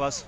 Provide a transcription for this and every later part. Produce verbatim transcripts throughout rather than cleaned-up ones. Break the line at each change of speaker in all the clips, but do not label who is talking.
passe.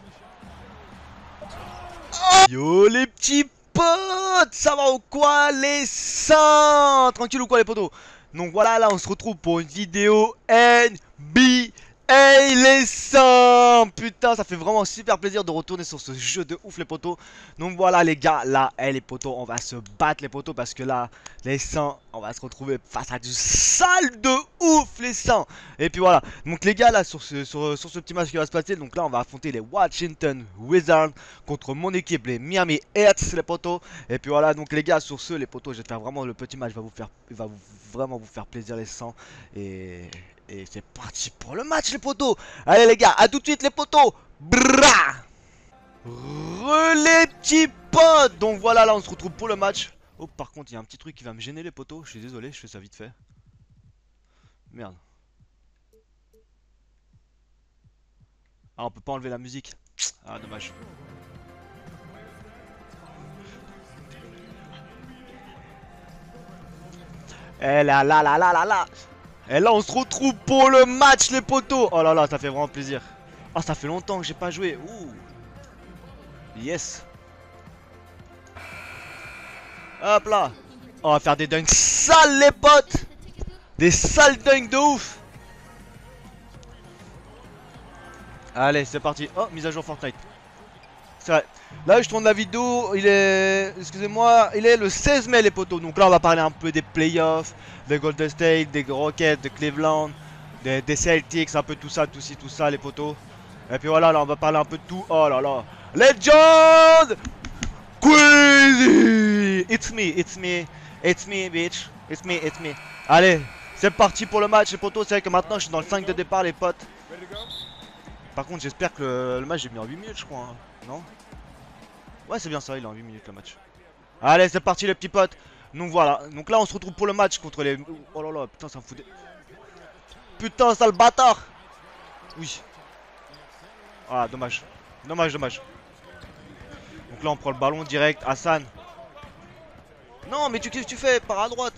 Yo les petits potes, ça va ou quoi les saints? Tranquille ou quoi les potos? Donc voilà, là on se retrouve pour une vidéo N B A les saints. Putain, ça fait vraiment super plaisir de retourner sur ce jeu de ouf les potos. Donc voilà les gars, là, hey, les potos, on va se battre les potos. Parce que là, les saints, on va se retrouver face à du sale de ouf les saints. Et puis voilà, donc les gars là, sur ce, sur, sur ce petit match qui va se passer. Donc là on va affronter les Washington Wizards contre mon équipe, les Miami Heat les potos. Et puis voilà, donc les gars, sur ce les potos, je vais faire vraiment le petit match. Va vous faire, il va vous, vraiment vous faire plaisir les saints. Et... Et c'est parti pour le match les potos. Allez les gars, à tout de suite les potos. Bra Re les petits potes. Donc voilà, là on se retrouve pour le match. Oh par contre il y a un petit truc qui va me gêner les potos. Je suis désolé, je fais ça vite fait. Merde. Ah on peut pas enlever la musique. Ah dommage. Eh là là là là là là. Et là on se retrouve pour le match les potos. Oh là là, ça fait vraiment plaisir. Ah, ça fait longtemps que j'ai pas joué. Ouh. Yes. Hop là. On va faire des dunks sales les potes. Des sales dunks de ouf. Allez c'est parti. Oh, mise à jour Fortnite. C'est vrai. Là je tourne la vidéo, il est, excusez-moi, il est le seize mai les potos. Donc là on va parler un peu des playoffs, des Golden State, des Rockets, de Cleveland, des, des Celtics, un peu tout ça, tout ci, tout ça les potos. Et puis voilà, là on va parler un peu de tout. Oh là là, Legend Crazy. It's me, it's me, it's me bitch, it's me, it's me. Allez, c'est parti pour le match les potos. C'est vrai que maintenant je suis dans le cinq de départ les potes. Par contre j'espère que le, le match j'ai mis en huit minutes je crois hein. Non? Ouais c'est bien ça, il est en huit minutes le match. Allez c'est parti les petits potes. Donc voilà, donc là on se retrouve pour le match contre les... Oh là là, putain ça me fout des... Putain sale bâtard. Oui. Ah dommage. Dommage, dommage. Donc là on prend le ballon direct, Hassan. Non mais tu qu'est-ce que tu fais? Par à droite.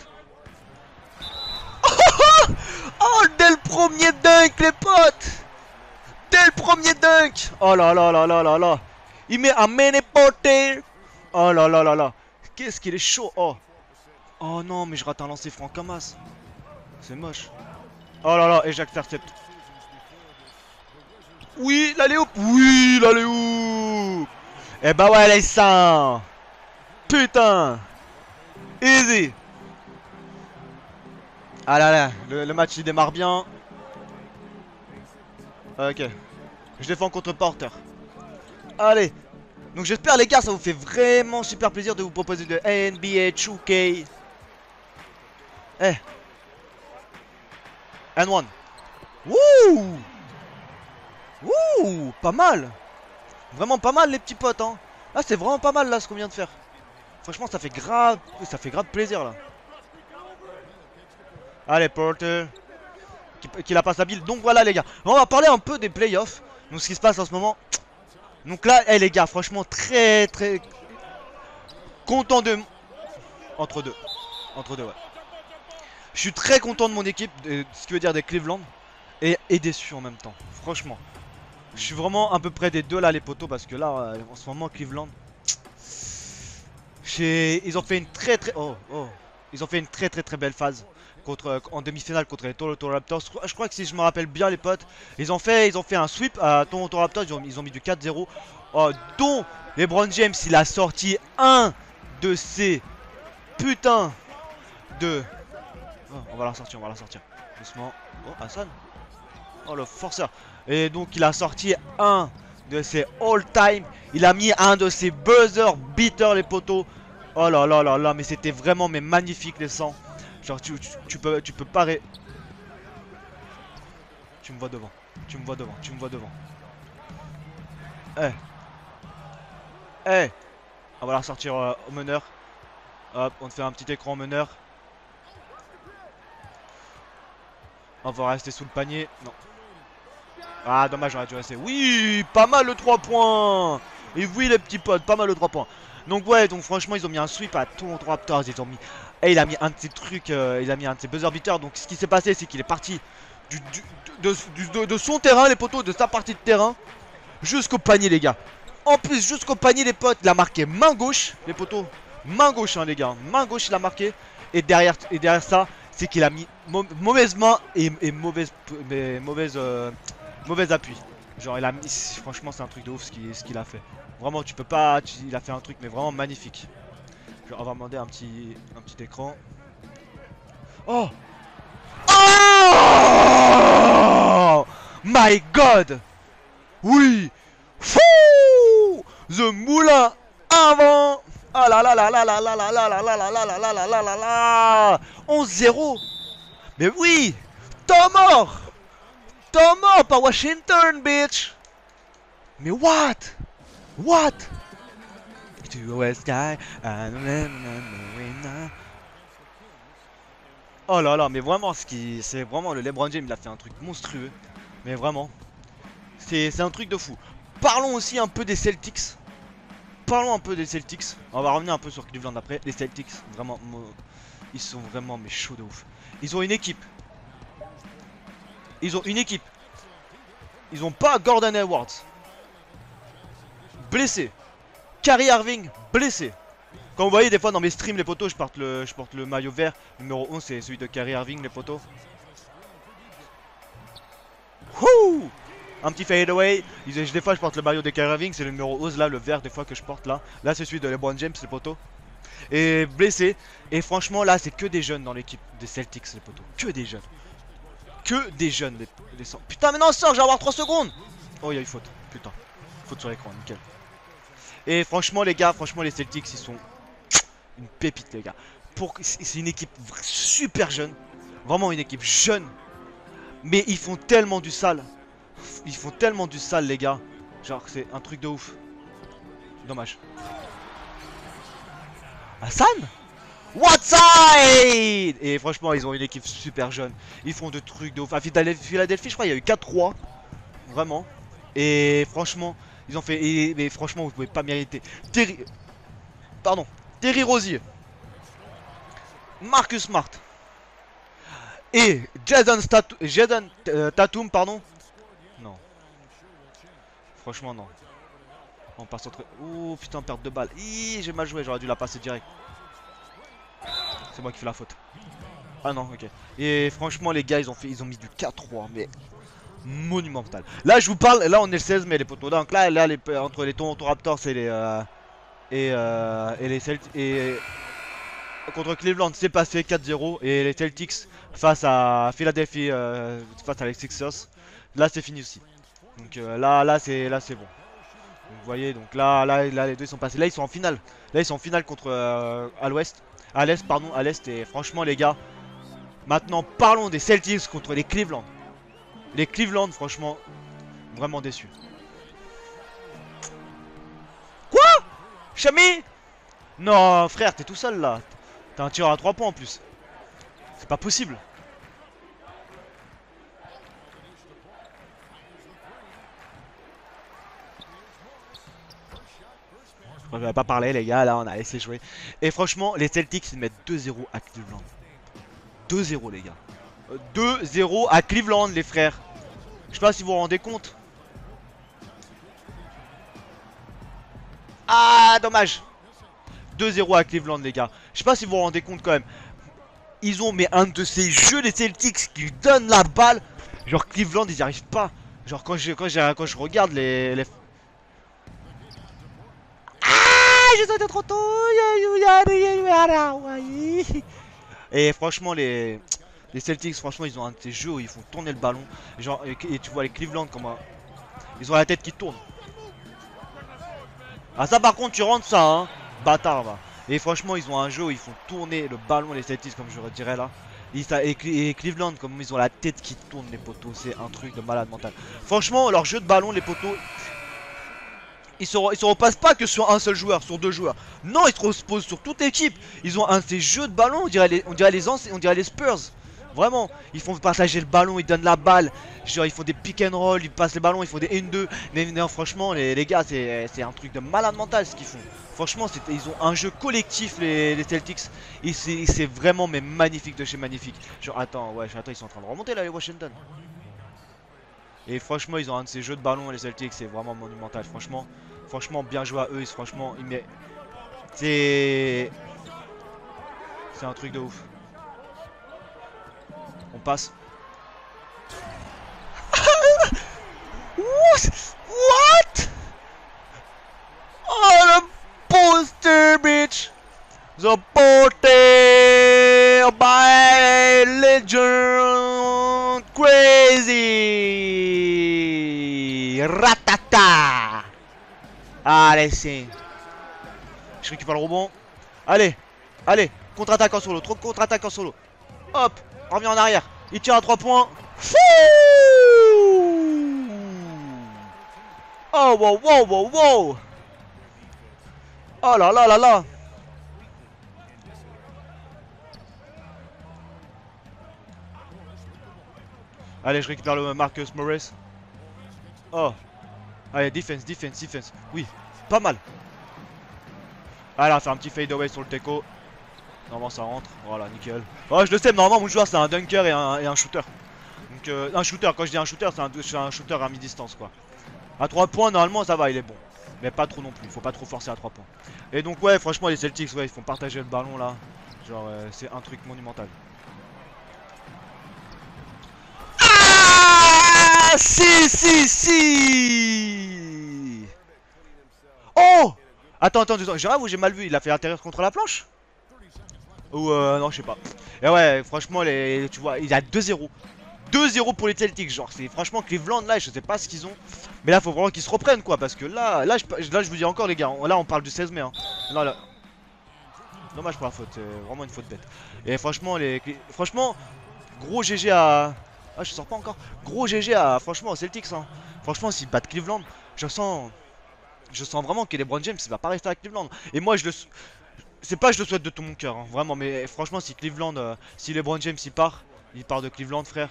Oh dès le premier dunk les potes. Dès le premier dunk. Oh là là là là là là. Il met un ménépoté. Oh là là là là. Qu'est-ce qu'il est chaud. Oh. Oh non mais je rate un lancer franc comme as. C'est moche. Oh là là et j'accepte. Oui l'alley-oop. Oui l'alley-oop. Eh bah ouais les saints. Putain. Easy. Ah là là. Le, le match il démarre bien. Ok. Je défends contre Porter. Allez. Donc j'espère les gars ça vous fait vraiment super plaisir de vous proposer de N B A deux K. Eh. And one. Wouh. Wouh. Pas mal. Vraiment pas mal les petits potes hein. Là c'est vraiment pas mal là ce qu'on vient de faire. Franchement ça fait grave. Ça fait grave plaisir là. Allez Porter. Qui, qui la passe à Bill. Donc voilà les gars. On va parler un peu des playoffs. Donc ce qui se passe en ce moment. Donc là, hey, les gars, franchement, très très content de... Entre deux. Entre deux, ouais. Je suis très content de mon équipe, de, ce qui veut dire des Cleveland. Et, et déçu en même temps, franchement. Je suis vraiment à peu près des deux là, les potos, parce que là, euh, en ce moment, Cleveland... Ils ont fait une très très... Oh, oh. Ils ont fait une très très très belle phase. Contre, en demi-finale contre les Toronto Raptors. Je crois que si je me rappelle bien les potes, ils ont fait, ils ont fait un sweep à Toronto Raptors. Ils ont, ils ont mis du quatre zéro. Oh, dont LeBron James il a sorti un de ces putains de... Oh, on va la sortir, on va la sortir. Doucement. Oh Hassan. Oh le forceur. Et donc il a sorti un de ses all time. Il a mis un de ses buzzer beaters les potos. Oh là là là là. Mais c'était vraiment mais magnifique les sangs. Genre tu, tu, tu peux tu peux pas ré... Tu me vois devant. Tu me vois devant. Tu me vois devant. Eh. Hey. Eh. Hey. On va la ressortir euh, au meneur. Hop, on te fait un petit écran au meneur. On va rester sous le panier. Non. Ah dommage, j'aurais dû rester. Oui, pas mal le trois points. Et oui les petits potes, pas mal le trois points. Donc ouais, donc franchement ils ont mis un sweep à Toronto Raptors. Ils ont mis... Et il a mis un de ses trucs, euh, il a mis un de ses buzzer beaters. Donc ce qui s'est passé c'est qu'il est parti du, du, de, du, de, de son terrain les potos, de sa partie de terrain. jusqu'au panier les gars. En plus jusqu'au panier les potes. Il a marqué main gauche les potos. Main gauche hein les gars. Main gauche il a marqué. Et derrière, et derrière ça c'est qu'il a mis mau mauvaise main et, et mauvaise, mais, mauvaise, euh, mauvaise appui. Genre il a mis, franchement c'est un truc de ouf ce qu'il ce qu'il a fait. Vraiment tu peux pas, tu, il a fait un truc mais vraiment magnifique. Genre, on va demander un petit, un petit écran. Oh, oh my god. Oui. Fou. The Moulin avant. Ah là là là là là là là là là là là là là là là là là là. onze zéro. Mais oui. Temps mort. Temps mort par Washington bitch. Mais what? What? To West Sky. Oh là là, mais vraiment, ce qui, c'est vraiment le LeBron James, il a fait un truc monstrueux. Mais vraiment, c'est un truc de fou. Parlons aussi un peu des Celtics. Parlons un peu des Celtics. On va revenir un peu sur Cleveland après. Les Celtics, vraiment, ils sont vraiment mais chauds de ouf. Ils ont une équipe. Ils ont une équipe. Ils ont pas Gordon Edwards. Blessé. Kyrie Irving, blessé. Quand vous voyez des fois dans mes streams les potos, je porte le, je porte le maillot vert. Numéro onze c'est celui de Kyrie Irving les potos. Wouh! Un petit fade away. Des fois je porte le maillot de Kyrie Irving, c'est le numéro onze là, le vert des fois que je porte là. Là c'est celui de LeBron James les potos. Et blessé. Et franchement là c'est que des jeunes dans l'équipe des Celtics les potos. Que des jeunes. Que des jeunes les, les... Putain mais non sors, j'ai avoir trois secondes. Oh il y a eu faute. Putain. Faute sur l'écran, nickel. Et franchement les gars, franchement les Celtics ils sont une pépite les gars. C'est une équipe super jeune. Vraiment une équipe jeune. Mais ils font tellement du sale. Ils font tellement du sale les gars. Genre c'est un truc de ouf. Dommage. Hassan? Whatside? Et franchement ils ont une équipe super jeune. Ils font de trucs de ouf. À Philadelphie je crois il y a eu quatre trois. Vraiment. Et franchement ils ont fait... Et, mais franchement vous pouvez pas mériter. Terry... Pardon. Terry Rozier. Marcus Smart. Et Jason, Statu... Jason euh, Tatum, pardon. Non. Franchement non. On passe entre... Oh putain, perte de balle. J'ai mal joué, j'aurais dû la passer direct. C'est moi qui fais la faute. Ah non, ok. Et franchement les gars ils ont fait, ils ont mis du quatre trois mais monumental. Là je vous parle, là on est le seize mais les poteaux. Donc là, là les, entre les Toronto Raptors et les euh, et, euh, et les Celtics et contre Cleveland c'est passé quatre zéro et les Celtics face à Philadelphie euh, face à les Sixers. Là c'est fini aussi. Donc euh, là là c'est là c'est bon. Donc, vous voyez donc là là là les deux sont passés. Là ils sont en finale. Là ils sont en finale contre euh, à l'ouest. À l'est pardon, à l'est et franchement les gars. Maintenant parlons des Celtics contre les Cleveland. Les Cleveland franchement vraiment déçus. Quoi? Chami? Non frère t'es tout seul là. T'as un tireur à trois points en plus. C'est pas possible. Je vais pas parler les gars, là on a laissé jouer. Et franchement les Celtics ils mettent deux zéro à Cleveland. deux zéro les gars. deux zéro à Cleveland les frères. Je sais pas si vous vous rendez compte. Ah dommage. deux zéro à Cleveland les gars. Je sais pas si vous vous rendez compte quand même. Ils ont mais un de ces jeux les Celtics qui donnent la balle. Genre Cleveland ils y arrivent pas. Genre quand je, quand je, quand je regarde les... les... Ah j'ai sauté trop tôt. Et franchement les... Les Celtics franchement ils ont un de ces jeux où ils font tourner le ballon. Genre et, et tu vois les Cleveland comment... Ils ont la tête qui tourne. Ah ça par contre tu rentres ça hein. Bâtard va. Et franchement ils ont un jeu où ils font tourner le ballon les Celtics comme je dirais là. Et, ça, et, et Cleveland comme ils ont la tête qui tourne les poteaux. C'est un truc de malade mental. Franchement leur jeu de ballon les poteaux. Ils se, ils se repassent pas que sur un seul joueur, sur deux joueurs. Non ils se reposent sur toute l'équipe. Ils ont un de ces jeux de ballon. On dirait les, on dirait les, on dirait les Spurs. Vraiment, ils font partager le ballon, ils donnent la balle. Genre, ils font des pick and roll, ils passent le ballon, ils font des un deux. Mais non, franchement, les, les gars, c'est un truc de malade mental ce qu'ils font. Franchement, ils ont un jeu collectif, les, les Celtics. Et c'est vraiment mais magnifique de chez magnifique. Genre, attends, ouais, attends, ils sont en train de remonter là, les Washington. Et franchement, ils ont un de ces jeux de ballon, les Celtics, c'est vraiment monumental. Franchement, franchement, bien joué à eux. Ils, franchement, ils met... c'est c'est un truc de ouf. On passe. What? What? Oh, the poster, bitch! The poster by legend crazy! Ratata! Allez, c'est. Je récupère le rebond. Allez, allez, contre-attaque en solo, trop contre-attaque en solo. Hop, on revient en arrière. Il tire à trois points. Fouh! Oh, wow, wow, wow, wow! Oh là là là là! Allez, je récupère le Marcus Morris. Oh. Allez, defense, defense, defense. Oui, pas mal. Allez, on va faire un petit fade away sur le teco. Normalement, ça rentre. Voilà, nickel. Oh, je le sais, mais normalement, mon joueur, c'est un dunker et un, et un shooter. Donc, euh, un shooter, quand je dis un shooter, c'est un, un shooter à mi-distance, quoi. À trois points, normalement, ça va, il est bon. Mais pas trop non plus, faut pas trop forcer à trois points. Et donc, ouais, franchement, les Celtics, ouais, ils font partager le ballon, là. Genre, euh, c'est un truc monumental. Ah, si, si, si. Oh! Attends, attends, attends, j'ai rêvé ou j'ai mal vu? Il a fait atterrir contre la planche? Ou euh, non, je sais pas. Et ouais, franchement, les, tu vois, il y a deux zéro. deux zéro pour les Celtics, genre, c'est franchement Cleveland, là, je sais pas ce qu'ils ont. Mais là, faut vraiment qu'ils se reprennent, quoi, parce que là, là, je, là, je vous dis encore, les gars, là, on parle du seize mai, hein. Là, là. Dommage pour la faute, euh, vraiment une faute bête. Et franchement, les, franchement, gros G G à... Ah, je sors pas encore. Gros G G à, franchement, aux Celtics, hein. Franchement, s'ils battent Cleveland, je sens... Je sens vraiment que LeBron James, il va pas rester à Cleveland. Et moi, je le... C'est pas que je le souhaite de tout mon cœur, hein, vraiment, mais franchement, si Cleveland... Euh, si LeBron James, il part, il part de Cleveland, frère.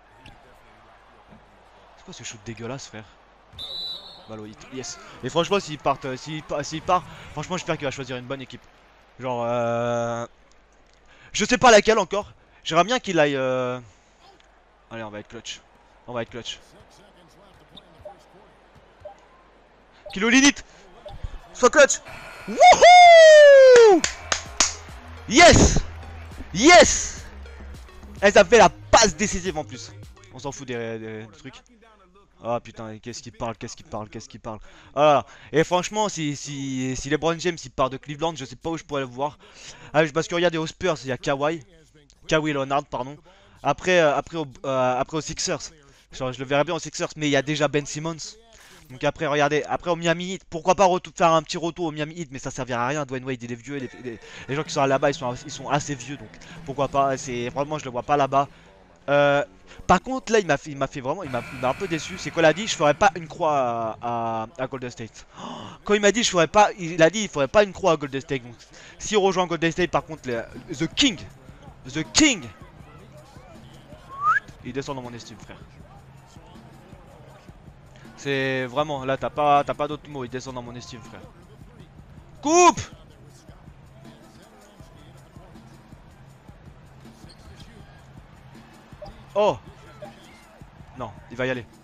C'est quoi ce shoot dégueulasse, frère? Malo hit, yes. Et franchement, s'il part, euh, s'il part, s'il part, franchement, j'espère qu'il va choisir une bonne équipe. Genre, euh... je sais pas laquelle encore. J'aimerais bien qu'il aille... Euh... Allez, on va être clutch. On va être clutch. Kilo Linit. Sois clutch. Wouhou! Yes! Yes! Elle ça fait la passe décisive en plus. On s'en fout des, des, des trucs. Ah putain, qu'est-ce qu'il parle, qu'est-ce qu'il parle, qu'est-ce qu'il parle. Voilà. Et franchement, si, si, si LeBron James il part de Cleveland, je sais pas où je pourrais le voir. Ah, parce que regardez aux Spurs, il y a Kawhi. Kawhi Leonard, pardon. Après, euh, après, au, euh, après aux Sixers. Genre, je le verrais bien aux Sixers, mais il y a déjà Ben Simmons. Donc après, regardez, après au Miami Heat, pourquoi pas faire un petit retour au Miami Heat, mais ça servira à rien. Dwayne Wade il est vieux, les, les, les gens qui sont là-bas ils sont, ils sont assez vieux, donc pourquoi pas. C'est vraiment, je le vois pas là-bas. Euh, par contre, là il m'a fait, il m'a fait vraiment, il m'a un peu déçu. C'est qu'il a dit, je ferais pas une croix à, à, à Golden State. Quand il m'a dit, je ferais pas, il a dit, il ferait pas une croix à Golden State. Donc s'il rejoint Golden State, par contre, les, The King, The King, il descend dans mon estime, frère. C'est vraiment, là t'as pas, t'as pas d'autres mots, il descend dans mon estime, frère. Coupe! Oh! Non, il va y aller.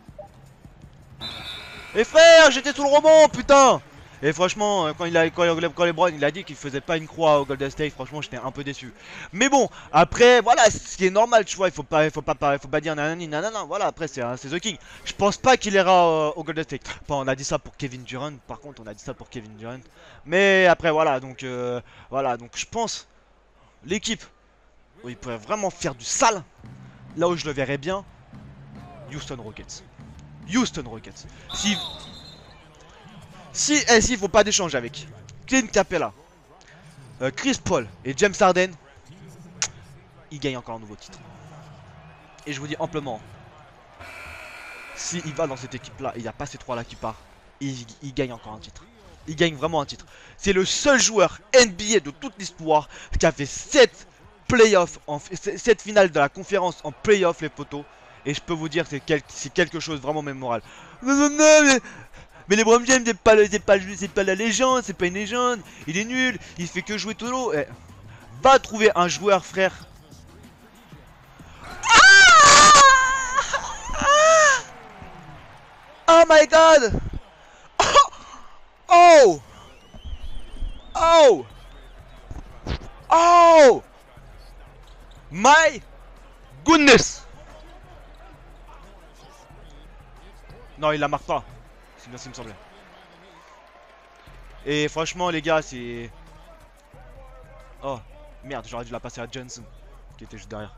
Et frère, j'étais sous le rebond, putain! Et franchement, quand il a, quand, quand LeBron il a dit qu'il faisait pas une croix au Golden State, franchement j'étais un peu déçu. Mais bon, après voilà, ce qui est normal, tu vois, il faut pas, il faut pas, il faut pas dire nanani nanana. Voilà, après c'est The King. Je pense pas qu'il ira euh, au Golden State. Bon, on a dit ça pour Kevin Durant. Par contre, on a dit ça pour Kevin Durant. Mais après voilà, donc euh, voilà, donc je pense l'équipe où il pourrait vraiment faire du sale. Là où je le verrais bien, Houston Rockets. Houston Rockets. Si Si, eh, si, il faut pas d'échange avec Clint Capella, euh, Chris Paul et James Harden, il gagne encore un nouveau titre. Et je vous dis amplement, s'il va dans cette équipe là, et il n'y a pas ces trois là qui partent, il, il gagne encore un titre. Il gagne vraiment un titre. C'est le seul joueur N B A de toute l'histoire qui a fait sept playoffs, sept finales de la conférence en playoffs, les potos. Et je peux vous dire que c'est quel, quelque chose de vraiment mémorable. Mais LeBron James c'est pas, pas, pas la légende, c'est pas une légende, il est nul, il fait que jouer tout l'eau. Eh, va trouver un joueur, frère. Ah ah Oh my god. Oh. Oh. Oh. My goodness. Non, il la marque pas. C'est bien ce qui me semblait. Et franchement, les gars, c'est... Oh, merde, j'aurais dû la passer à Johnson, qui était juste derrière.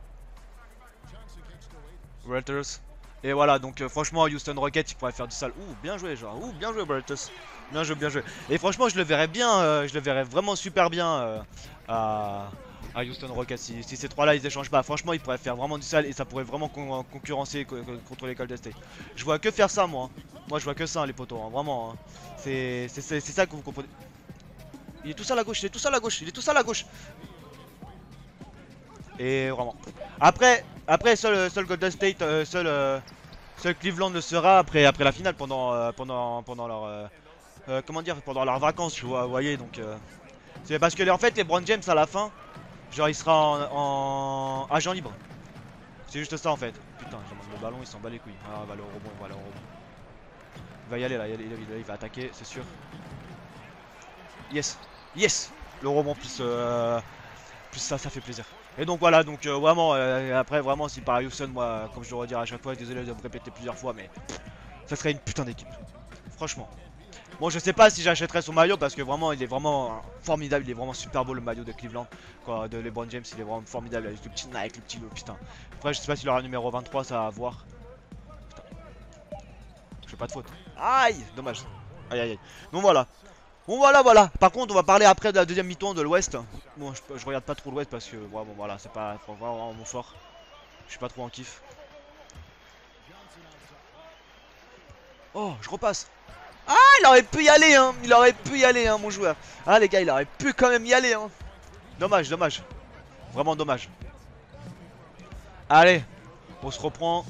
Walters. Et voilà, donc euh, franchement, Houston Rockets, il pourrait faire du sale. Ouh, bien joué, genre. Ouh, bien joué, Walters. Bien joué, bien joué. Et franchement, je le verrais bien, euh, je le verrais vraiment super bien euh, à... à Houston Rockets. Si, si ces trois-là, ils échangent pas, franchement, ils pourraient faire vraiment du sale et ça pourrait vraiment con concurrencer co contre les Golden State. Je vois que faire ça, moi. Hein. Moi, je vois que ça, hein, les potos, hein, vraiment. Hein. C'est ça que vous comprenez. Il est tout seul à gauche, il est tout seul à gauche, il est tout seul à gauche. Et vraiment. Après, après seul, seul Golden State, euh, seul, euh, seul Cleveland le sera après, après la finale pendant, euh, pendant, pendant leur, euh, euh, comment dire, pendant leurs vacances, tu vois, vous voyez. Donc, euh, c'est parce que en fait, les LeBron James à la fin, genre il sera en, en agent libre. C'est juste ça en fait. Putain, j'ai le ballon, il s'en bat les couilles. Ah, il va aller au rebond, il va aller au rebond. Il va y aller là, il, il, il, il va attaquer, c'est sûr. Yes, yes. Le rebond plus, euh, plus ça, ça fait plaisir. Et donc voilà, donc euh, vraiment, euh, après vraiment si par Houston, moi, comme je le redis à chaque fois, désolé de me répéter plusieurs fois, mais ça serait une putain d'équipe. Franchement. Bon, je sais pas si j'achèterais son maillot parce que vraiment, il est vraiment formidable, il est vraiment super beau le maillot de Cleveland, quoi, de LeBron James, il est vraiment formidable avec le petit Nike, le petit lot, putain. Après, je sais pas s'il aura le numéro vingt-trois, ça à voir. Putain. Je fais pas de faute. Aïe, dommage. Aïe aïe aïe. Donc voilà. Bon voilà voilà, par contre on va parler après de la deuxième mi-temps de l'Ouest. Bon je, je regarde pas trop l'Ouest parce que ouais, bon voilà c'est pas vraiment mon fort. Je suis pas trop en kiff. Oh je repasse. Ah il aurait pu y aller hein, il aurait pu y aller hein mon joueur. Ah les gars il aurait pu quand même y aller hein. Dommage dommage. Vraiment dommage. Allez, on se reprend.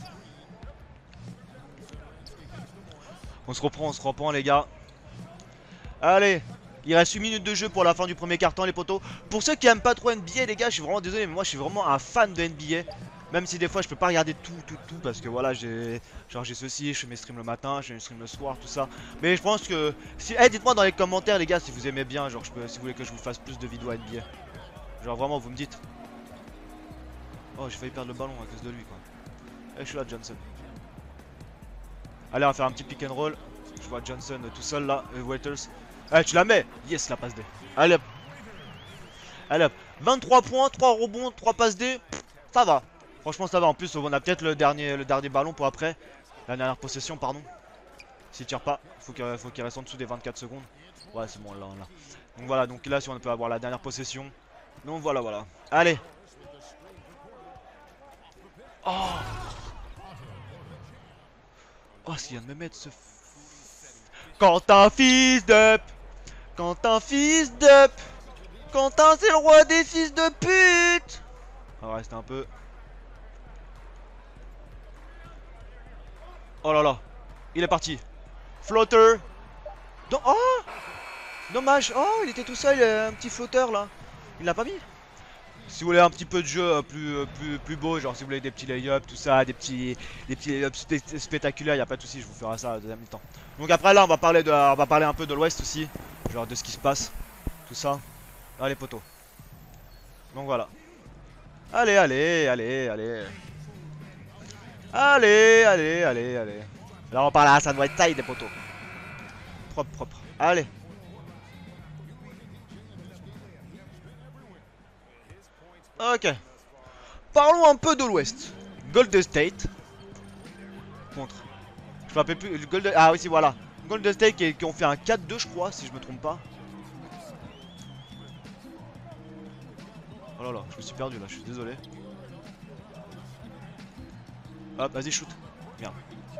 On se reprend, on se reprend les gars. Allez, il reste une minute de jeu pour la fin du premier quart-temps les potos. Pour ceux qui aiment pas trop N B A les gars, je suis vraiment désolé mais moi je suis vraiment un fan de N B A. Même si des fois je peux pas regarder tout tout tout parce que voilà j'ai genre j'ai ceci, je fais mes streams le matin, je fais mes streams le soir, tout ça. Mais je pense que si hey, dites-moi dans les commentaires les gars si vous aimez bien, genre je peux si vous voulez que je vous fasse plus de vidéos N B A. Genre vraiment vous me dites. Oh j'ai failli perdre le ballon à cause de lui quoi. Et je suis là Johnson. Allez on va faire un petit pick and roll. Je vois Johnson tout seul là, et Waiters. Allez tu la mets. Yes la passe D. Allez hop. Allez hop. vingt-trois points, trois rebonds, trois passes D. Ça va. Franchement ça va. En plus on a peut-être le dernier, le dernier ballon pour après. La dernière possession pardon. S'il tire pas, faut qu'il faut qu'il reste en dessous des vingt-quatre secondes. Ouais c'est bon là, là. Donc voilà, donc là si on peut avoir la dernière possession. Donc voilà voilà. Allez. Oh. Oh s'il vient de me mettre ce... Quand un fils de... Quand un fils de... Quentin c'est le roi des fils de pute. On va rester un peu. Oh là là. Il est parti. Floater. Dans... Oh. Dommage. Oh il était tout seul, un petit flotteur là. Il l'a pas mis. Si vous voulez un petit peu de jeu plus, plus, plus beau, genre si vous voulez des petits lay-ups, tout ça, des petits, des petits lay-ups spé spectaculaires, y a pas de souci, je vous ferai ça à la deuxième mi-temps. Donc après là, on va parler de, on va parler un peu de l'Ouest aussi, genre de ce qui se passe, tout ça. Ah les poteaux. Donc voilà. Allez, allez, allez, allez. Allez, allez, allez, allez. Là on parle à Hassan Whiteside des poteaux. Propre, propre. Allez. Ok. Parlons un peu de l'Ouest. Golden State. Contre. Je me rappelle plus. Golden... Ah oui, si voilà. Golden State qui, qui ont fait un quatre deux, je crois, si je me trompe pas. Oh là là, je me suis perdu là, je suis désolé. Hop, vas-y, shoot. Merde.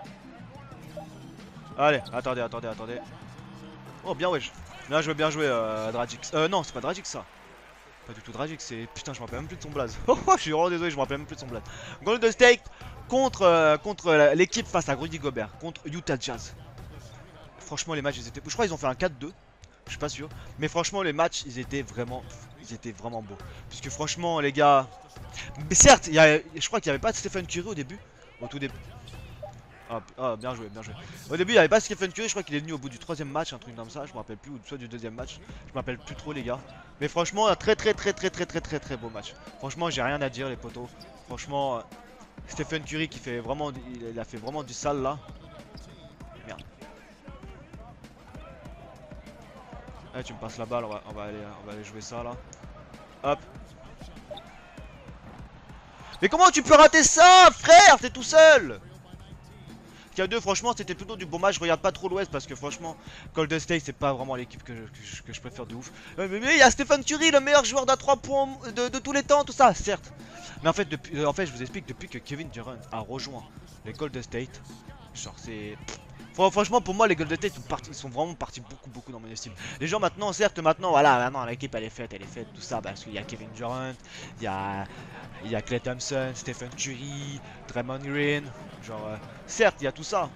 Allez, attendez, attendez, attendez. Oh, bien, wesh. Bien joué, bien joué, euh, Dragic. Euh, non, c'est pas Dragic ça. Pas du tout Dragic, c'est... Putain, je me rappelle même plus de son blaze. Oh, je suis vraiment désolé, je me rappelle même plus de son blaze. Golden State contre, euh, contre l'équipe face à Rudy Gobert, contre Utah Jazz. Franchement, les matchs, ils étaient... Je crois qu'ils ont fait un quatre deux. Je suis pas sûr. Mais franchement, les matchs, ils étaient vraiment... Ils étaient vraiment beaux. Puisque franchement, les gars... Mais certes, il y a... je crois qu'il n'y avait pas de Stephen Curry au début. Au tout début. Ah, ah, bien joué, bien joué. Au début, il n'y avait pas Stephen Curry, je crois qu'il est venu au bout du troisième match, un truc comme ça, je me rappelle plus, ou soit du deuxième match, je me rappelle plus trop les gars. Mais franchement, un très très très très très très très très beau match. Franchement, j'ai rien à dire les potos. Franchement, euh, Stephen Curry qui fait vraiment, il a fait vraiment du sale là. Merde. Eh, tu me passes la balle, on va, on va aller, on va aller jouer ça là. Hop. Mais comment tu peux rater ça, frère? T'es tout seul. K deux, franchement, c'était plutôt du bon match. Je regarde pas trop l'Ouest parce que franchement, Golden State, c'est pas vraiment l'équipe que, que, je, que je préfère de ouf. Euh, Mais il y a Stephen Curry, le meilleur joueur d'à trois points de, de tous les temps, tout ça, certes. Mais en fait, depuis, euh, en fait, je vous explique, depuis que Kevin Durant a rejoint les Golden State, genre c'est... Franchement, pour moi, les Golden State sont, partis, ils sont vraiment partis beaucoup, beaucoup dans mon estime. Les gens maintenant, certes, maintenant, voilà, maintenant l'équipe elle est faite, elle est faite, tout ça, parce qu'il y a Kevin Durant, il y a, il y a Klay Thompson, Stephen Curry, Draymond Green, genre, euh, certes, il y a tout ça.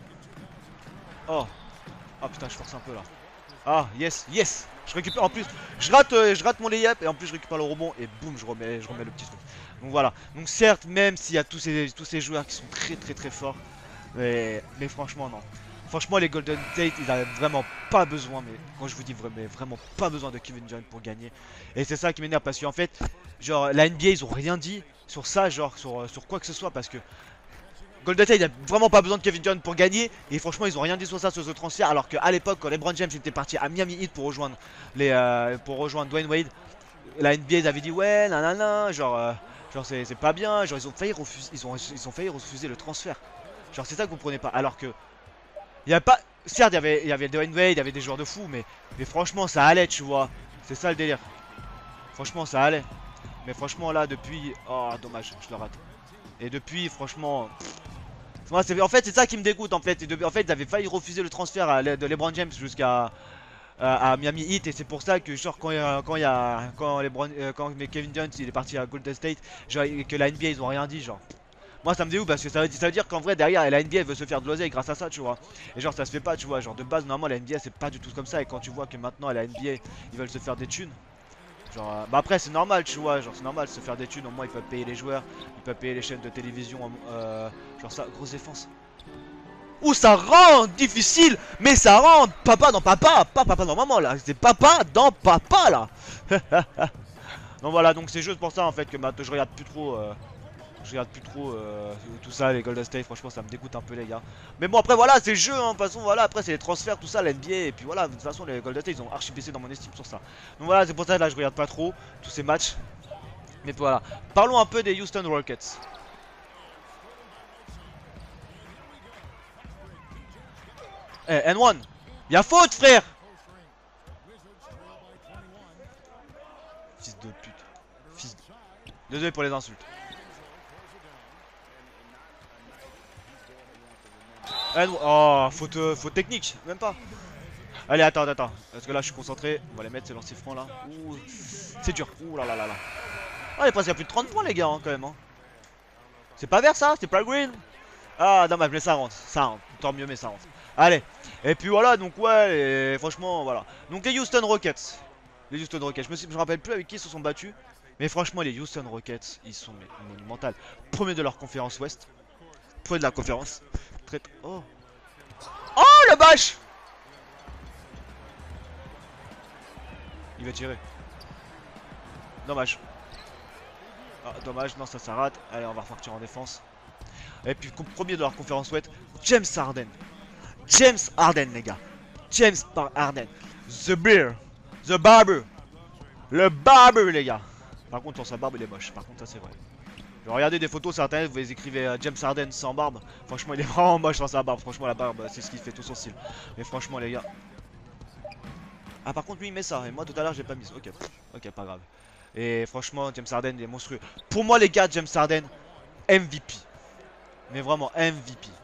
Oh, oh putain, je force un peu là. Ah, yes, yes, je récupère en plus, je rate, euh, je rate mon layup et en plus je récupère le rebond et boum, je remets, je remets le petit truc. Donc voilà. Donc certes, même s'il y a tous ces, tous ces joueurs qui sont très, très, très forts, mais, mais franchement non. Franchement, les Golden State, ils n'avaient vraiment pas besoin, mais quand je vous dis vraiment, vraiment pas besoin de Kevin Durant pour gagner. Et c'est ça qui m'énerve parce qu'en fait, genre la N B A, ils ont rien dit sur ça, genre sur, sur quoi que ce soit parce que Golden State, il a vraiment pas besoin de Kevin Durant pour gagner. Et franchement, ils ont rien dit sur ça, sur ce transfert. Alors qu'à l'époque, quand LeBron James était parti à Miami Heat pour rejoindre les, euh, pour rejoindre Dwayne Wade, la N B A ils avaient dit ouais, nanana, genre, euh, genre c'est pas bien, genre ils ont failli refuser, ils ont, ils ont failli refuser le transfert. Genre c'est ça que vous prenez pas. Alors que il y a pas, certes il y avait, il y avait Dwayne Wade, il y avait des joueurs de fou, mais, mais franchement ça allait, tu vois. C'est ça le délire. Franchement ça allait. Mais franchement là depuis, oh dommage, je le rate. Et depuis franchement, moi, en fait c'est ça qui me dégoûte en fait. Et de, en fait ils avaient failli refuser le transfert à, de LeBron James jusqu'à à Miami Heat et c'est pour ça que genre quand il y a quand il y a quand les euh, quand Kevin Durant il est parti à Golden State, genre que la N B A ils ont rien dit genre. Moi ça me dégoûte parce que ça veut, ça veut dire qu'en vrai derrière la N B A veut se faire de l'oseille grâce à ça, tu vois. Et genre ça se fait pas, tu vois, genre de base normalement la N B A c'est pas du tout comme ça et quand tu vois que maintenant à la N B A ils veulent se faire des thunes. Genre euh, bah après c'est normal, tu vois, genre c'est normal de se faire des thunes, au moins ils peuvent payer les joueurs, ils peuvent payer les chaînes de télévision euh, genre ça, grosse défense. Ouh, ça rend difficile, mais ça rend papa dans papa, pas papa dans maman là, c'est papa dans papa là. Donc voilà, donc c'est juste pour ça en fait que maintenant je regarde plus trop, euh, je regarde plus trop euh, tout ça, les Golden State, franchement ça me dégoûte un peu les gars. Mais bon après voilà, c'est le jeu, hein, de toute façon voilà, après c'est les transferts, tout ça, la N B A, et puis voilà, de toute façon les Golden State ils ont archi baissé dans mon estime sur ça. Donc voilà, c'est pour ça que là je regarde pas trop tous ces matchs. Mais voilà, parlons un peu des Houston Rockets. Eh, N un, y'a faute frère. Fils de pute. Fils de... Désolé pour les insultes. N un, oh, faute, euh, faute technique, même pas. Allez, attends, attends, parce que là je suis concentré. On va les mettre, ces lancers francs là. Ouh, c'est dur. Ouh là là là là. Ah, il est presque à plus de trente points les gars, hein, quand même. Hein. C'est pas vert ça, c'est pas green. Ah, dommage, mais ça rentre. Ça rentre. Tant mieux, mais ça rentre. Allez, et puis voilà, donc ouais, et franchement, voilà. Donc les Houston Rockets, les Houston Rockets, je me, suis, je me rappelle plus avec qui ils se sont battus, mais franchement, les Houston Rockets, ils sont monumentaux. Premier de leur conférence Ouest, premier de la conférence. Très... Oh, oh le bâche. Il va tirer. Dommage. Ah, dommage, non, ça, ça rate. Allez, on va repartir en défense. Et puis, premier de leur conférence Ouest, James Harden. James Harden les gars, James Harden, The Bear, The Barber, le Barber les gars. Par contre sur sa barbe il est moche, par contre ça c'est vrai. Regardez des photos sur internet, vous les écrivez euh, James Harden sans barbe. Franchement il est vraiment moche sans sa barbe, franchement la barbe c'est ce qui fait tout son style. Mais franchement les gars. Ah par contre lui il met ça, et moi tout à l'heure j'ai pas mis ça, ok, ok pas grave. Et franchement James Harden il est monstrueux. Pour moi les gars James Harden, M V P. Mais vraiment M V P.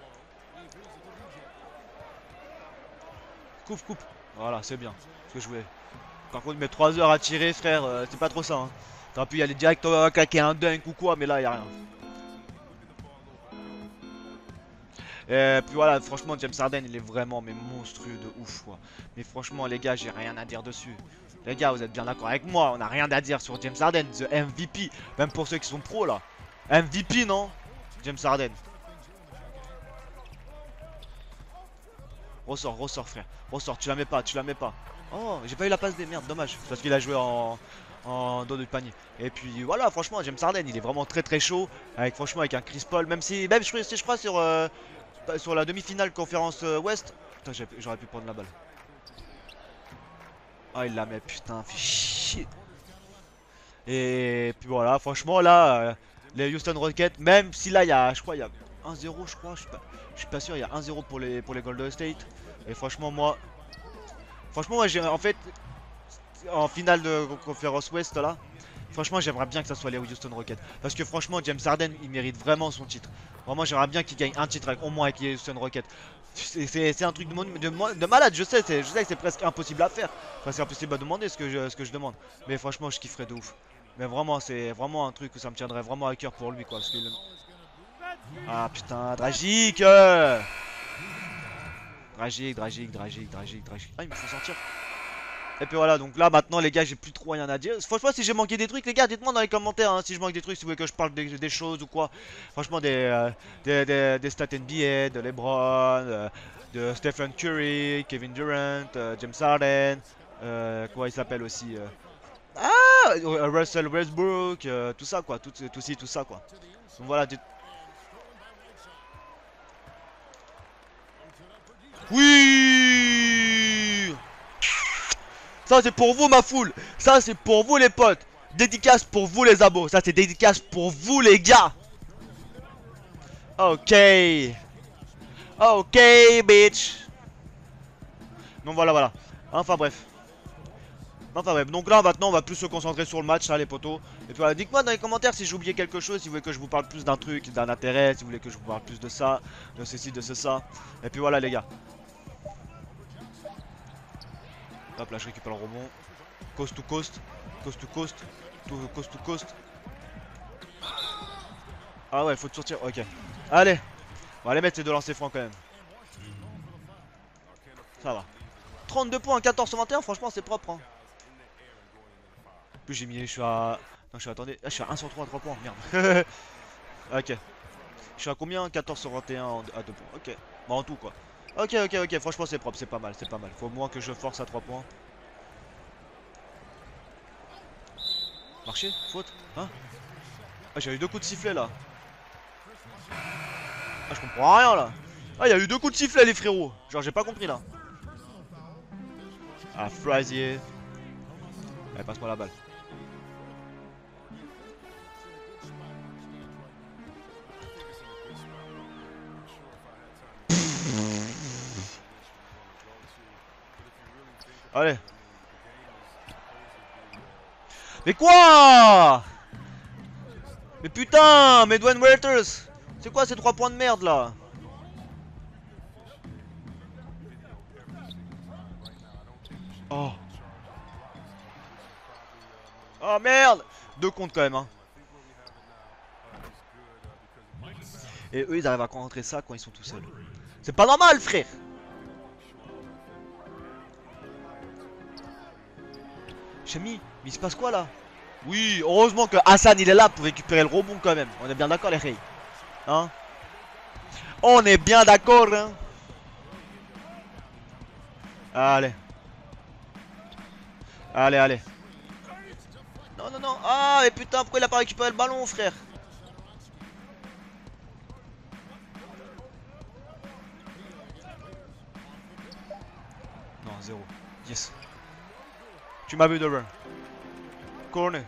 Coupe, coupe. Voilà, c'est bien. Ce que je voulais. Par contre, mettre trois heures à tirer, frère, euh, c'est pas trop ça. Hein. T'aurais pu y aller direct, euh, claquer un dunk ou quoi, mais là, y a rien. Et puis voilà, franchement, James Harden, il est vraiment mais monstrueux de ouf, quoi. Mais franchement, les gars, j'ai rien à dire dessus. Les gars, vous êtes bien d'accord avec moi, on a rien à dire sur James Harden, the M V P. Même pour ceux qui sont pros, là. M V P, non? James Harden. Ressort, ressort frère. Ressort, tu la mets pas, tu la mets pas. Oh, j'ai pas eu la passe des merdes, dommage. C'est parce qu'il a joué en, en dos de panier. Et puis voilà, franchement, James Harden, il est vraiment très très chaud. Avec franchement, avec un Chris Paul, même si, même je, je crois sur, euh, sur la demi-finale conférence euh, Ouest. Putain, j'aurais pu prendre la balle. Ah, il la met, putain, fait chier. Et puis voilà, franchement, là, euh, les Houston Rockets, même si là, il y a, je crois, il y a un zéro, je crois, je suis pas, je suis pas sûr, il y a un zéro pour les, pour les Golden State. Et franchement, moi, franchement, moi, j'ai en fait, en finale de conférence Ouest, là, franchement, j'aimerais bien que ça soit les Houston Rockets. Parce que franchement, James Harden, il mérite vraiment son titre. Vraiment, j'aimerais bien qu'il gagne un titre, avec, au moins avec les Houston Rockets. C'est un truc de, de, de malade, je sais, je sais que c'est presque impossible à faire. Enfin, c'est impossible à demander ce que, je, ce que je demande. Mais franchement, je kifferais de ouf. Mais vraiment, c'est vraiment un truc où ça me tiendrait vraiment à cœur pour lui, quoi. Parce que... Ah putain, Dragic euh Dragic, Dragic, Dragic, Dragic, Dragic. Ah, il me faut sortir. Et puis voilà, donc là maintenant les gars, j'ai plus trop rien à dire. Franchement, si j'ai manqué des trucs, les gars, dites-moi dans les commentaires hein, si je manque des trucs, si vous voulez que je parle des, des choses ou quoi. Franchement, des, euh, des, des, des stats N B A, de LeBron, euh, de Stephen Curry, Kevin Durant, euh, James Harden, euh, quoi il s'appelle aussi euh, Ah Russell Westbrook, euh, tout ça quoi, tout, tout ci, tout ça quoi. Donc voilà, dites... Oui. Ça c'est pour vous ma foule. Ça c'est pour vous les potes. Dédicace pour vous les abos. Ça c'est dédicace pour vous les gars. Ok. Ok bitch. Donc voilà voilà. Enfin bref. Enfin bref. Donc là maintenant on va plus se concentrer sur le match hein, les potos. Et puis voilà. Dites-moi dans les commentaires si j'ai oublié quelque chose. Si vous voulez que je vous parle plus d'un truc, d'un intérêt. Si vous voulez que je vous parle plus de ça. De ceci, de ce ça. Et puis voilà les gars. Hop là je récupère le rebond. Coast to coast. Coast to coast. To coast to coast. Ah ouais, faut te sortir. Ok. Allez. On va aller mettre ces deux lancers francs quand même. Ça va. trente-deux points, quatorze sur vingt et un, franchement c'est propre. Hein. En plus j'ai mis. Je suis à. Non, je suis. Attendez. Ah, je suis à un sur trois à trois points. Merde. Ok. Je suis à combien? quatorze sur vingt et un à deux points. Ok. Bon, en tout quoi. Ok, ok, ok. Franchement c'est propre. C'est pas mal. C'est pas mal. Faut au moins que je force à trois points. Marché? Faute? Hein? Ah, j'ai eu deux coups de sifflet là. Ah, je comprends rien là. Ah, il y a eu deux coups de sifflet les frérots. Genre, j'ai pas compris là. Ah, Frazier. Allez, passe-moi la balle. Allez. Mais quoi? Mais putain, mais Dwayne Waiters, c'est quoi ces trois points de merde là? Oh. Oh merde. Deux comptes quand même hein. Et eux ils arrivent à rentrer ça quand ils sont tout seuls. C'est pas normal frère. Chami, mais il se passe quoi là? Oui, heureusement que Hassan il est là pour récupérer le rebond quand même. On est bien d'accord les reilles. Hein? On est bien d'accord hein. Allez. Allez, allez. Non, non, non. Ah, mais putain, pourquoi il a pas récupéré le ballon, frère? Non, zéro. Yes. Tu m'as vu de run. Corner.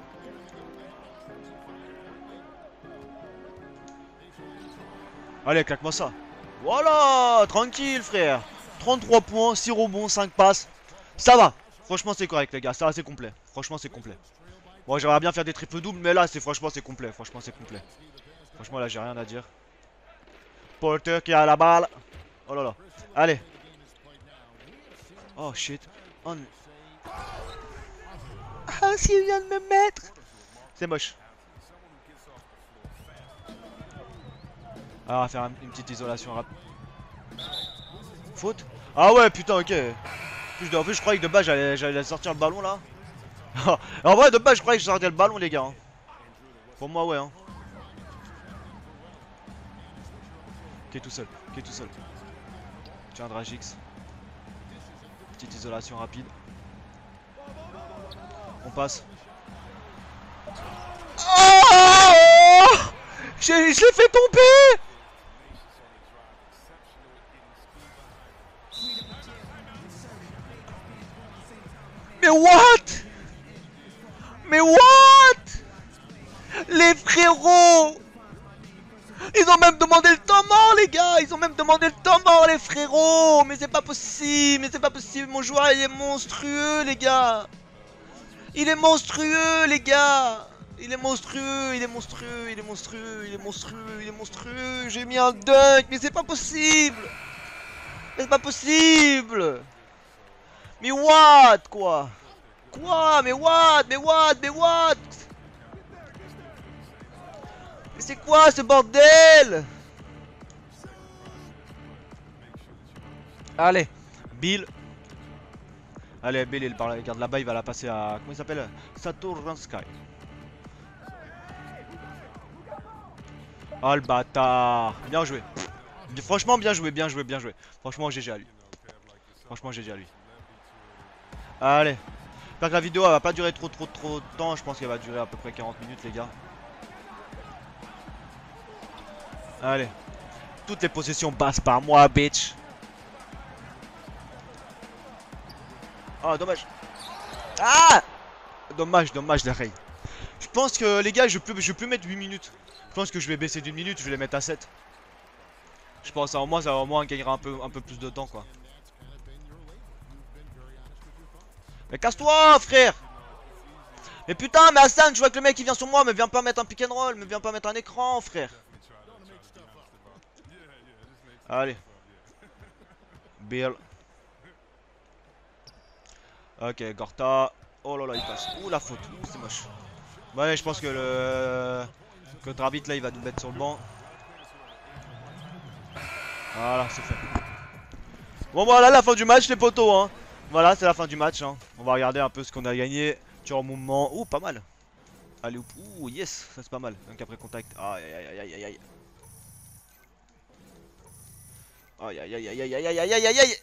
Allez, claque-moi ça. Voilà, tranquille, frère. trente-trois points, six rebonds, cinq passes. Ça va. Franchement, c'est correct, les gars. Ça va, c'est complet. Franchement, c'est complet. Bon, j'aimerais bien faire des triples doubles, mais là, c'est franchement, c'est complet. Franchement, c'est complet. Franchement, là, j'ai rien à dire. Porter qui a la balle. Oh là là. Allez. Oh shit. Oh. Ah, s'il vient de me mettre. C'est moche. Alors, on va faire une petite isolation rapide. Faute? Ah ouais, putain, ok. En plus, je croyais que de base, j'allais sortir le ballon là. En vrai, de base, je croyais que je sortais le ballon, les gars. Hein. Pour moi, ouais. Hein. Ok, tout seul. Ok, tout seul. Tiens, Dragix. Petite isolation rapide. On passe. Oh, je l'ai fait tomber. Mais what? Mais what? Les frérots! Ils ont même demandé le temps mort, les gars! Ils ont même demandé le temps mort, les frérots! Mais c'est pas possible! Mais c'est pas possible! Mon joueur, il est monstrueux, les gars! Il est monstrueux, les gars! Il est monstrueux, il est monstrueux, il est monstrueux, il est monstrueux, il est monstrueux! J'ai mis un dunk, mais c'est pas possible! Mais c'est pas possible! Mais what, quoi? Quoi? Mais what? Mais what? Mais what? Mais c'est quoi ce bordel? Allez, Bill. Allez, Bill, il parle, regarde là-bas, il va la passer à... Comment il s'appelle? Satoransky. Oh le bâtard. Bien joué. Franchement, bien joué, bien joué, bien joué. Franchement, G G à lui. Franchement, G G à lui. Allez. J'espère que la vidéo elle va pas durer trop trop trop de temps. Je pense qu'elle va durer à peu près quarante minutes, les gars. Allez. Toutes les possessions passent par moi, bitch. Ah, dommage. Ah, dommage, dommage, la rail. Je pense que, les gars, je peux, je peux mettre huit minutes. Je pense que je vais baisser d'une minute, je vais les mettre à sept. Je pense, au moins, ça au moins gagnera un peu, un peu plus de temps, quoi. Mais casse-toi, frère. Mais putain, mais Hassan, je vois que le mec il vient sur moi, mais viens pas mettre un pick and roll, mais viens pas mettre un écran, frère. Allez. Bill. Ok, Gorta. Oh là là, il passe. Ouh, la faute. Ouh, c'est moche. Ouais, je pense que le... Que Travit, là, il va nous mettre sur le banc. Voilà, c'est fait. Bon, voilà la fin du match, les potos, hein. Voilà, c'est la fin du match, hein. On va regarder un peu ce qu'on a gagné. Tir au mouvement. Ouh, pas mal. Allez, ouh, yes, ça c'est pas mal. Donc après contact. Aïe, aïe, aïe, aïe, aïe, aïe. Aïe, aïe, aïe, aïe, aïe, aïe, aïe, aïe, aïe, aïe.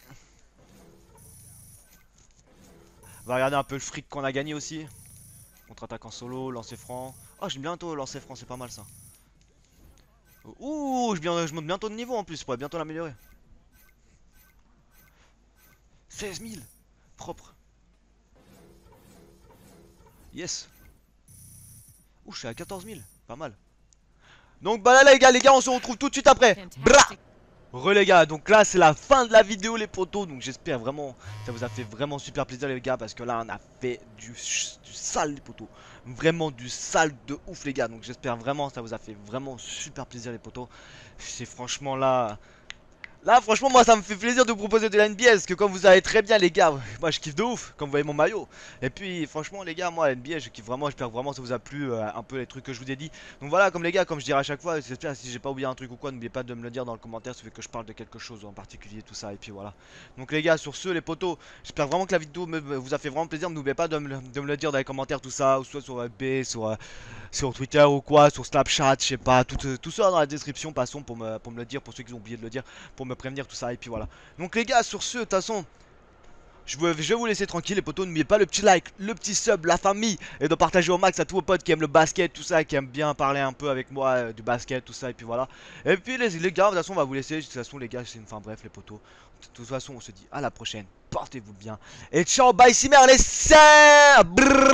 On va regarder un peu le fric qu'on a gagné aussi. Contre-attaque en solo, lancer franc. Oh, j'ai bientôt lancer franc, c'est pas mal ça. Ouh, je, bien, je monte bientôt de niveau en plus, je pourrais bientôt l'améliorer. seize mille. Propre. Yes. Ouh, je suis à quatorze mille. Pas mal. Donc bah là les gars, les gars, on se retrouve tout de suite après. Bra Re les gars, donc là c'est la fin de la vidéo les potos. Donc j'espère vraiment ça vous a fait vraiment super plaisir les gars. Parce que là on a fait du, du sale les potos. Vraiment du sale de ouf les gars. Donc j'espère vraiment ça vous a fait vraiment super plaisir les potos. C'est franchement là... Là franchement moi ça me fait plaisir de vous proposer de la N B A. Parce que comme vous savez très bien les gars, moi je kiffe de ouf. Comme vous voyez mon maillot. Et puis franchement les gars, moi la N B A je kiffe vraiment. J'espère vraiment que ça vous a plu euh, un peu les trucs que je vous ai dit. Donc voilà, comme les gars, comme je dirais à chaque fois, j'espère si j'ai pas oublié un truc ou quoi, n'oubliez pas de me le dire dans le commentaire. Ça fait que je parle de quelque chose en particulier, tout ça. Et puis voilà. Donc les gars, sur ce les potos, j'espère vraiment que la vidéo me, vous a fait vraiment plaisir. N'oubliez pas de me, de me le dire dans les commentaires tout ça. Ou soit sur F B, sur... Euh, sur Twitter ou quoi, sur Snapchat, je sais pas, tout, tout ça dans la description, passons pour me, pour me le dire, pour ceux qui ont oublié de le dire, pour me prévenir tout ça, et puis voilà. Donc les gars, sur ce, de toute façon, je, veux, je vais vous laisser tranquille les potos, n'oubliez pas le petit like, le petit sub, la famille, et de partager au max à tous vos potes qui aiment le basket, tout ça, qui aiment bien parler un peu avec moi euh, du basket, tout ça, et puis voilà. Et puis les, les gars, de toute façon, on va vous laisser, de toute façon les gars, c'est une fin bref les potos. De toute façon, on se dit à la prochaine, portez-vous bien, et ciao, bye, Simer, les serres.